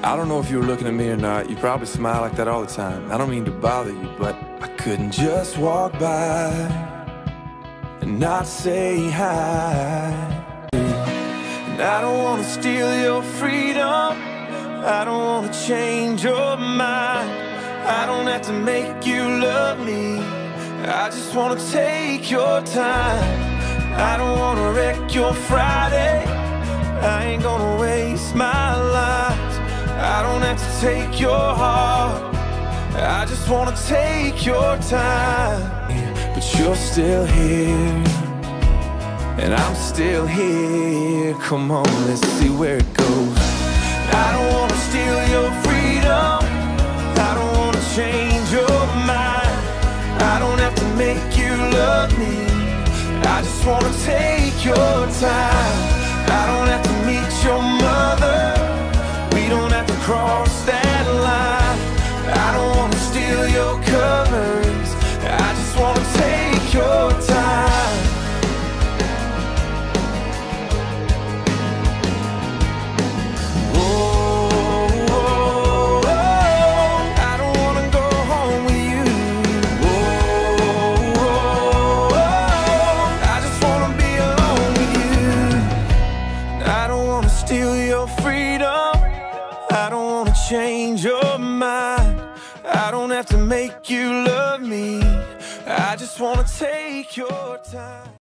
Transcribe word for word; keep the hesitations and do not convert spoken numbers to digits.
I don't know if you were looking at me or not. You probably smile like that all the time. I don't mean to bother you, but I couldn't just walk by and not say hi. And I don't wanna steal your freedom, I don't wanna change your mind, I don't have to make you love me, I just wanna take your time. I don't wanna wreck your Friday, I ain't gonna waste my life. I don't have to take your heart, I just wanna take your time. But you're still here, and I'm still here. Come on, let's see where it goes. I don't wanna steal your freedom, I don't wanna change your mind, I don't have to make you love me, I just wanna take your time. I don't have to meet your mother, we don't have to cross that line. I don't wanna steal your covers, I just wanna take your time. Oh, oh, oh, I don't wanna go home with you. Oh, oh, oh, I just wanna be alone with you. I don't wanna steal your freedom, I don't wanna change your mind, I don't have to make you love me, I just wanna take your time.